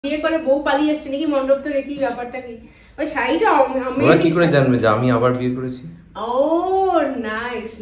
বিয়ে করে বউ পালিয়ে আসছে নাকি মণ্ডপ থেকে, কি ব্যাপারটা কি? ওই শাড়িটা আমি কি করে জানবে যে আমি আবার বিয়ে করেছি? Oh nice.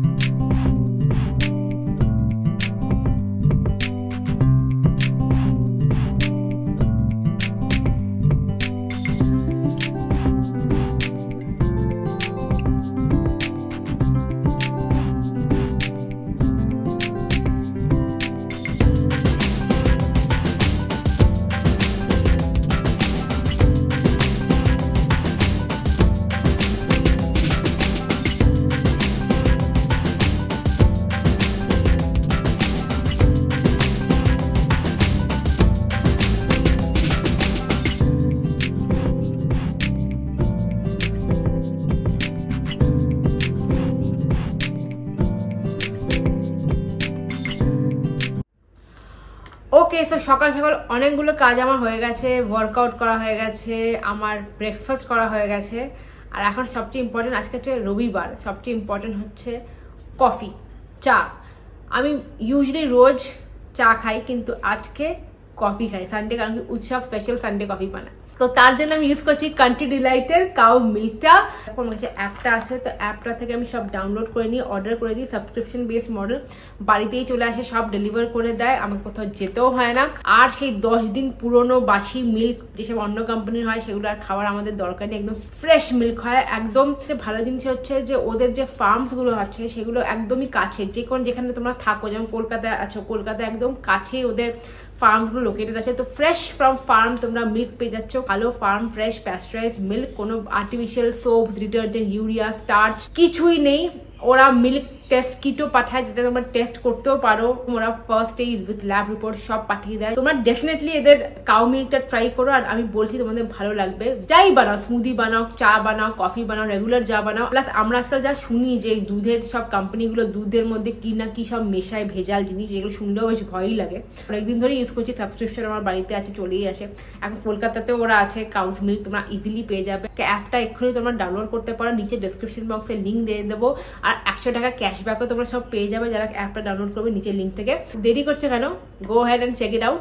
ওকে, সো সকাল সকাল অনেকগুলো কাজ আমার হয়ে গেছে, ওয়ার্কআউট করা হয়ে গেছে, আমার ব্রেকফাস্ট করা হয়ে গেছে, আর এখন সবচেয়ে ইম্পর্টেন্ট, আজকে হচ্ছে রবিবার, সবচেয়ে ইম্পর্টেন্ট হচ্ছে কফি, চা। আমি ইউজুয়ালি রোজ চা খাই, কিন্তু আজকে কফি খাই সানডে, কারণ কি উৎসব স্পেশাল সানডে কফি বানায়। তো তার জন্য আমি ইউজ করছি কান্ট্রি ডিলাইটের কাউ মিল্কটা। এখন হচ্ছে অ্যাপটা আছে, তো অ্যাপটা থেকে আমি সব ডাউনলোড করে নিই, অর্ডার করে দিই, সাবস্ক্রিপশন বেস মডেল, বাড়িতেই চলে আসে, সব ডেলিভার করে দেয়, আমাকে কোথাও যেতেও হয় না। আর সেই 10 দিন পুরনো বাসি মিল্ক যেসব অন্য কোম্পানির হয় সেগুলো আর খাওয়ার আমাদের দরকার নেই, একদম ফ্রেশ মিল্ক হয়। একদম ভালো জিনিস হচ্ছে যে ওদের যে ফার্মসগুলো আছে সেগুলো একদমই কাছে, যেখানে তোমরা থাকো, যেমন কলকাতায় আছো, কলকাতায় একদম কাছেই ওদের ফার্মসগুলো লোকেটেড আছে। তো ফ্রেশ ফ্রম ফার্ম তোমরা মিল্ক পেয়ে যাচ্ছ, ভালো ফার্ম ফ্রেশ প্যাস্টারাইজ মিল্ক, কোনো artificial soaps, detergent, urea, starch কিছুই নেই। ওরা মিল্ক টেস্ট কিটও পাঠায়, যেটা তোমরা টেস্ট করতেও পারো। ওরা ফার্স্ট এই উইথ ল্যাব রিপোর্ট সব পাঠিয়ে দেয়। তোমরা ডেফিনেটলি এদের কাউ মিল্কটা ট্রাই করো, আর আমি বলছি তোমাদের ভালো লাগবে। যাই বানাও, স্মুদি বানাও, চা বানাও, কফি বানাও, রেগুলার যা বানাও। প্লাস আমরা আজকাল যা শুনি যে দুধের সব কোম্পানিগুলো দুধের মধ্যে কি না কি সব মেশায়, ভেজাল জিনিস, যেগুলো শুনলেও বেশ ভয়ই লাগে। অনেকদিন ধরে ইউজ করছি, সাবস্ক্রিপশন আমার বাড়িতে আছে, চলেই আসে। এখন কলকাতাতেও ওরা আছে, কাউস মিল্ক তোমরা ইজিলি পেয়ে যাবে। অ্যাপটা এক্ষুনি তোমরা ডাউনলোড করতে পারো, নিচে ডেসক্রিপশন বক্সে লিঙ্ক দিয়ে দেবো, আর 100 টাকা ক্যাশব্যাকও তোমরা সব পেয়ে যাবে যারা অ্যাপটা ডাউনলোড করবে নিচের লিঙ্ক থেকে। দেরি করছে কেন? Go head and check it out.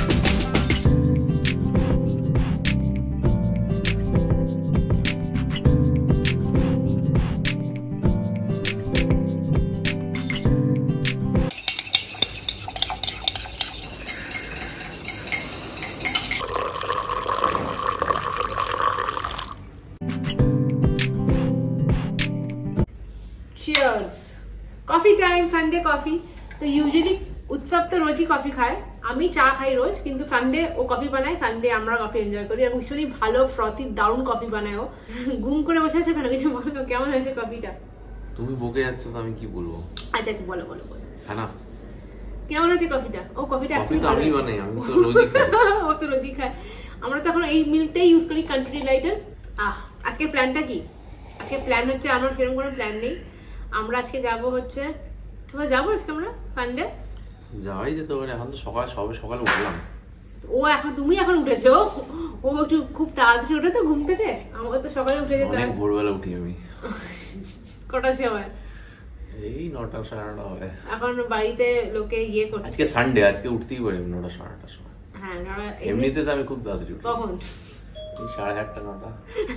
Coffee time, Sunday coffee. তো ইউজুয়ালি উৎসব তো রোজই কফি খায়, আমি চা খাই রোজ, কিন্তু সানডে ও কফি বানায়, সানডে আমরা কফি এনজয় করি। আর ভীষণই ভালো ফ্রথি দারুণ কফি বানায় ও। গুম করে বসে আছে কেন, কিছু বলো, কেমন হয়েছে কফিটা? তুমি বকে যাচ্ছ তো আমি কি বলবো? আচ্ছা আচ্ছা, বলো বলো বলো। হ্যাঁ না, কেমন হয়েছে কফিটা? ও কফিটা আমি বানাই, আমি তো রোজই খাই। ও তো রোজই খায়। আমরা তো এখন এই মিল্কটাই ইউজ করি, কান্ট্রি ডিলাইটের। আজকে প্ল্যানটা কি? আজকে প্ল্যান হচ্ছে, আমার সেরকম কোনো প্ল্যান নেই। আমরা আজকে যাবো হচ্ছে, কোথায় যাবো আজকে আমরা? সানডে যাওয়াই যেতে পারে। এখন তো সকালে উঠলাম। ও এখন, তুমি এখন উঠেছো? ও একটু খুব তাড়াতাড়ি উঠে তো ঘুম থেকে, আমাকে তো সকালে উঠে যেতে অনেক ভোরবেলা উঠি আমি। কটার সময়? এই 9টা 9:30 হবে। এখন বাড়িতে লোকে ইয়ে করছে। আজকে সানডে, আজকে উঠতেই পারি 9টা 9:30 সময়। হ্যাঁ, এমনিতে তো আমি খুব তাড়াতাড়ি উঠি। কখন? 8:30 9টা।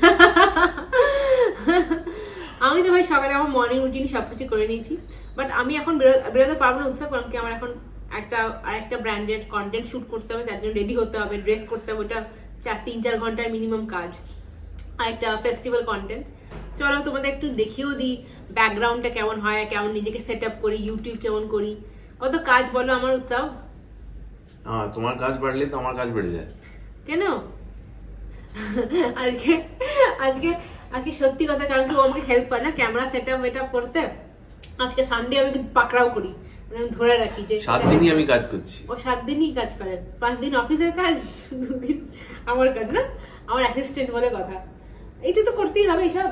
আমি তো ভাই সকালে আমার মর্নিং রুটিন সবকিছু করে নিয়েছি, বাট আমি এখন বেরোতে পারবো না উৎসব, কারণ কি আমার এখন আরেকটা ব্র্যান্ডেড কন্টেন্ট শুট করতে হবে, তার জন্য রেডি হতে হবে, ড্রেস করতে হবে, ওটা 3-4 ঘন্টার মিনিমাম কাজ, আর একটা ফেস্টিভ্যাল কন্টেন্ট। চলো তোমাদের একটু দেখিয়েও দিই ব্যাকগ্রাউন্ডটা কেমন হয়, কেমন নিজেকে সেট আপ করি, ইউটিউব কেমন করি, কত কাজ বলো আমার উৎসব। তোমার কাজ বাড়লে তো আমার কাজ বেড়ে যায়। কেন? আজকে আজকে আজকে সত্যি কথা, কারণ কি ও আমাকে হেল্প করে না ক্যামেরা সেট আপ করতে। আজকে সানডে আমি কিন্তু পাকড়াও করি, মানে ধরে রাখি যে 7 দিনই আমি কাজ করছি। ও 7 দিনই কাজ করে, 5 দিন অফিসের কাজ, 2 দিন আমার কাজ, না আমার অ্যাসিস্ট্যান্ট বলে কথা। এইটা তো করতেই হবে এইসব।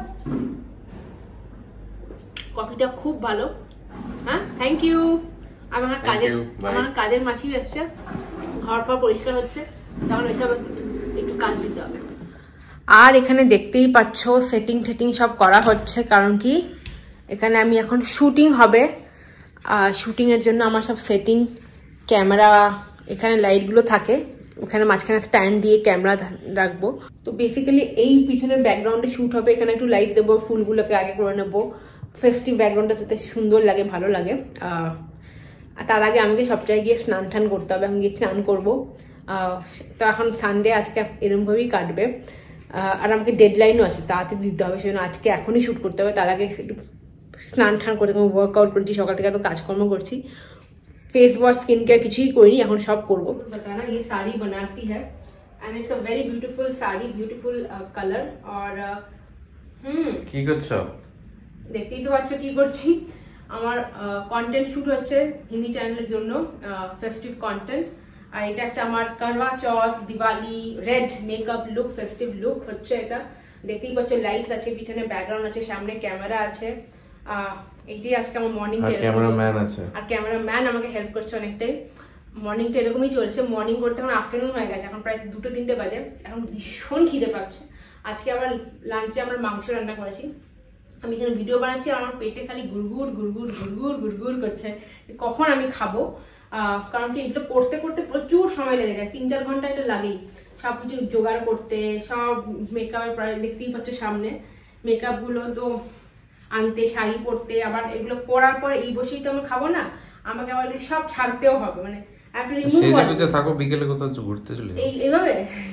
কফিটা খুব ভালো। হ্যাঁ, থ্যাংক ইউ। আমার কাজের মাসিও এসছে, ঘর পর পরিষ্কার হচ্ছে, তখন ওইসব একটু কাজ দিতে হবে। আর এখানে দেখতেই পাচ্ছ সেটিং সব করা হচ্ছে, কারণ কি এখানে আমি এখন শুটিং হবে, শুটিং এর জন্য আমার সব সেটিং, ক্যামেরা, এখানে লাইটগুলো থাকে, ওখানে মাঝখানে স্ট্যান্ড দিয়ে ক্যামেরা রাখবো। তো বেসিক্যালি এই পিছনের ব্যাকগ্রাউন্ডে শ্যুট হবে, এখানে একটু লাইট দেবো, ফুলগুলোকে আগে করে নেবো, ফেস্টিভ ব্যাকগ্রাউন্ডটা যাতে সুন্দর লাগে, ভালো লাগে। তার আগে আমাকে সব জায়গায় গিয়ে স্নান টান করতে হবে, আমি গিয়ে স্নান করবো। তো এখন সানডে আজকে এরমভাবেই কাটবে, আর আমাকে ডেডলাইনও আছে, তাড়াতাড়ি দিতে হবে, সেজন্য আজকে এখনই শ্যুট করতে হবে। তার আগে একটু স্নান টান করতে, আমি ওয়ার্কআউট করছি, সকাল থেকে এত কাজকর্ম করছি, फेस वॉश स्किन केयर কিছুই করিনি, এখন সব করব। बताना ये साड़ी बनारसी है and it's a very beautiful sari, beautiful colour. और কি করছো? দেখতেই তো পাচ্ছ কি করছি। আমার কন্টেন্ট শুট হচ্ছে হিন্দি চ্যানেলের জন্য, ফেস্টিভ কন্টেন্ট। আর এটা একটা আমার Karwa Chauth, Diwali red makeup look, festive look হচ্ছে এটা। দেখতেই পাচ্ছ লাইটস আছে, পিছনে ব্যাকগ্রাউন্ড আছে, সামনে ক্যামেরা আছে। এইটাই আজকে আমার মর্নিংটা, ক্যামেরাম্যান আছে, আর ক্যামেরাম্যান আমাকে হেল্প করছে অনেকটাই। মর্নিংটা এরকমই চলছে, মর্নিং করতে এখন আফটারনুন হয়ে গেছে, এখন প্রায় 2-3 বাজে, এখন ভীষণ খিদে পাচ্ছে। আজকে আবার লাঞ্চে আমরা মাংস রান্না করেছি, আমি এখানে ভিডিও বানাচ্ছি, আমার পেটে খালি গুড়গুড় গুড়গুড় গুড়গুড় গুড়গুড় করছে কখন আমি খাবো। কারণ কি এগুলো করতে করতে প্রচুর সময় লেগে যায়, 3-4 ঘন্টা এটা লাগেই সব কিছু জোগাড় করতে, সব মেকআপের প্রায় দেখতেই পাচ্ছ সামনে মেকআপ গুলো তো আনতে, শাড়ি পরতে, আবার এগুলো পরার পরে এই বসেই তো আমি খাবো না, আমাকে আবার এগুলো সব ছাড়তেও হবে, মানে থাকো বিকেলে কোথাও ঘুরতে চলে এইভাবে।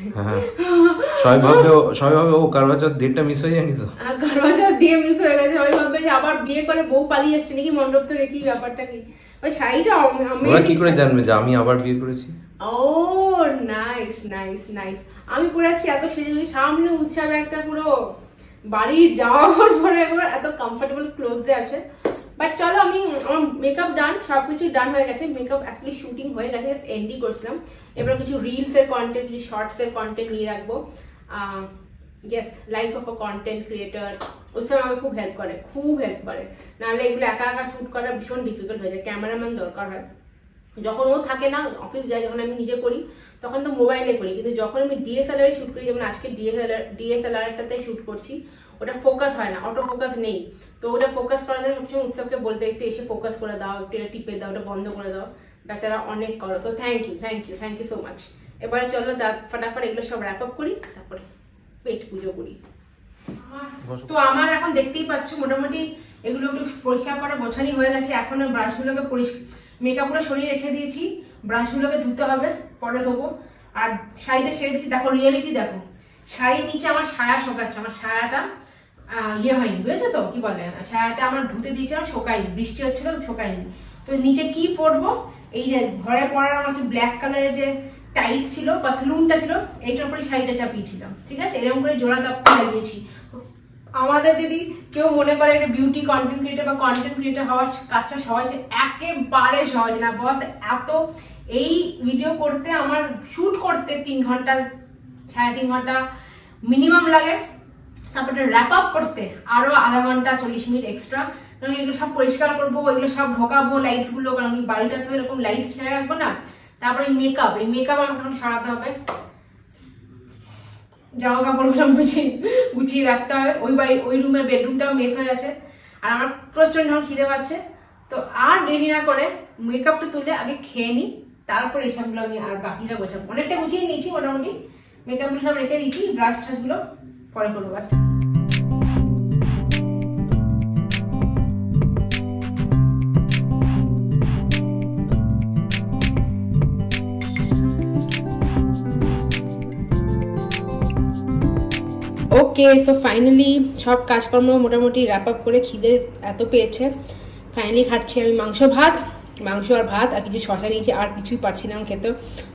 সবাই ভাবে ও কারওয়া চৌথ ডেটটা মিস হয়ে যায়নি তো? কারওয়া চৌথ দিয়ে মিস হয়ে গেছে, সবাই ভাববে যে আবার বিয়ে করে বউ পালিয়ে আসছে নাকি মণ্ডপ থেকে, কি ব্যাপারটা কি? ওই শাড়িটা ওরা কি করে জানবে যে আমি আবার বিয়ে করেছি? Oh nice nice nice. আমি পরে আছি এত সেজে, সামনে উৎসবে একটা পুরো বাড়ির যাওয়ার পরে একবার এত কমফোর্টেবল ক্লোথে আছে। বাট চলো, আমি আমার মেকআপ ডান, সবকিছু ডান হয়ে গেছে, মেকআপ অ্যাকচুয়ালি শুটিং হয়ে গেছে, এন্ডি করছিলাম। এবার কিছু রিলস এর কন্টেন্ট, কিছু শর্টস এর কন্টেন্ট নিয়ে রাখবো। Yes, life of a content creator. Utsav আমাকে খুব হেল্প করে, খুব হেল্প করে, নাহলে এগুলো একা একা শুট করা ভীষণ ডিফিকাল্ট হয়ে যায়, ক্যামেরাম্যান দরকার হয়। যখন ও থাকে না, অফিস যায়, যখন আমি নিজে করি তখন তো মোবাইলে করি, কিন্তু যখন আমি ডিএসএলআর শুট করি, যেমন আজকে ডিএসএলআরটাতে শুট করছি, ওটা ফোকাস হয় না, অটো ফোকাস নেই, তো ওটা ফোকাস করার জন্য সবসময় উৎসবকে বলতে একটু এসে ফোকাস করে দাও, একটু এটা টিপে দাও, ওটা বন্ধ করে দাও, বেচারা অনেক করো। তো থ্যাংক ইউ সো মাচ। এবারে চলো ফটাফট এগুলো সব র্যাপ আপ করি, তারপরে পেট পুজো করি। তো আমার এখন দেখতেই পাচ্ছ মোটামুটি এগুলো একটু পরিষ্কার করা গোছানি হয়ে গেছে। এখন ব্রাশগুলোকে মেকআপ গুলো সরিয়ে রেখে দিয়েছি, ব্রাশগুলোকে ধুতে হবে, পরে ধোবো। আর শাড়িটা সেরে দিচ্ছি, দেখো রিয়েলিটি দেখো, শাড়ির নিচে আমার ছায়া শোকাচ্ছে, আমার ছায়াটা ইয়ে হয়নি, বুঝেছো তো কি বলে, ছায়াটা আমার ধুতে দিয়েছিলাম, শোকায়নি, বৃষ্টি হচ্ছিল শোকায়নি। তো নিচে কি পরবো, এই যে ঘরে পরার আমার হচ্ছে ব্ল্যাক কালারের যে টাইটস ছিল বা স্লুনটা ছিল, এইটার উপরে শাড়িটা চাপিয়েছিলাম, ঠিক আছে, এরকম করে জোড়া তাপ্পা লাগিয়েছি। আমাদের যদি কেউ মনে করে একটা বিউটি কন্টেন্ট ক্রিয়েটার বা কন্টেন্ট ক্রিয়েটার হওয়ার কাজটা সহজ, একেবারে সহজ না বস। এত এই ভিডিও করতে আমার শুট করতে 3 ঘন্টা 3.5 ঘন্টা মিনিমাম লাগে, তারপরে র্যাপ আপ করতে আরো আধা ঘন্টা 40 মিনিট এক্সট্রা। কারণ এগুলো সব পরিষ্কার করবো, এগুলো সব ঢোকাবো লাইটস গুলো, কারণ বাড়িটা তো এরকম লাইট ছেড়ে রাখবো না। তারপরে এই মেকআপ আমাকে এখন সারাতে হবে, জামা কাপড় গুছিয়ে রাখতে হবে। ওই রুমের বেডরুমটাও মেস হয়ে যাচ্ছে, আর আমার প্রচন্ড খিদে পাচ্ছে। তো আর দেরি না করে মেকআপটা তুলে আগে খেয়ে নিই, তারপর এসবগুলো আমি আর বাকিটা গোছাবো। অনেকটা গুছিয়ে নিয়েছি মোটামুটি, মেকআপগুলো সব রেখে দিচ্ছি, ব্রাশ ট্রাশগুলো পরে করবো। ওকে, সো ফাইনালি সব কাজকর্ম মোটামুটি র্যাপ আপ করে, খিদে এত পেয়েছে, ফাইনালি খাচ্ছি আমি মাংস আর ভাত, আর কিছু শশা নিয়েছি, আর কিছুই পারছি না আমি খেতে।